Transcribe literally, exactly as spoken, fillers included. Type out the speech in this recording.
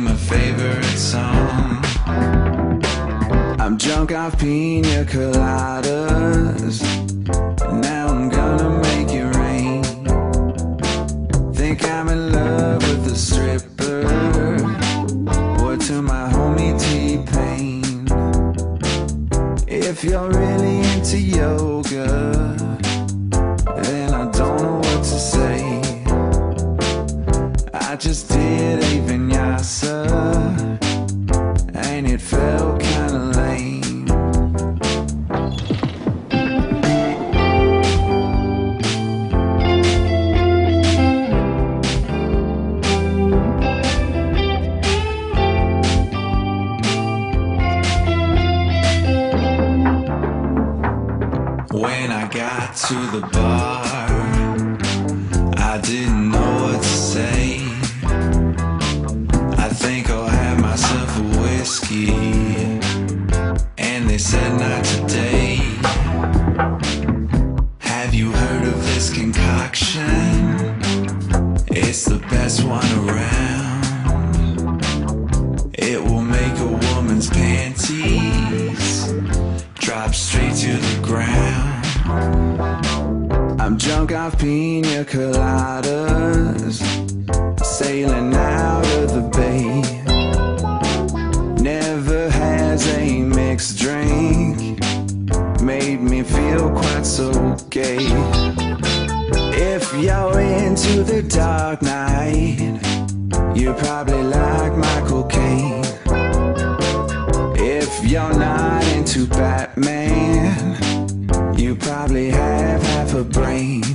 sing my favorite song. I'm drunk off pina coladas. Now I'm gonna make it rain. Think I'm in love with a stripper. Word to my homie T-Pain. If you're really into yoga, then I don't know what to say. I just did a vinyasa, and it felt kinda lame. When I got to the bar, I didn't know what to say. I think I'll have myself a whiskey, and they said not today. Have you heard of this concoction? It's the best one around. It will make a woman's panties drop straight to the ground. I'm drunk off pina coladas, sailing out of the bay. Never has a mixed drink made me feel quite so gay. If you're into the dark night, you probably like Michael Caine. If you're not into Batman, you probably have half a brain.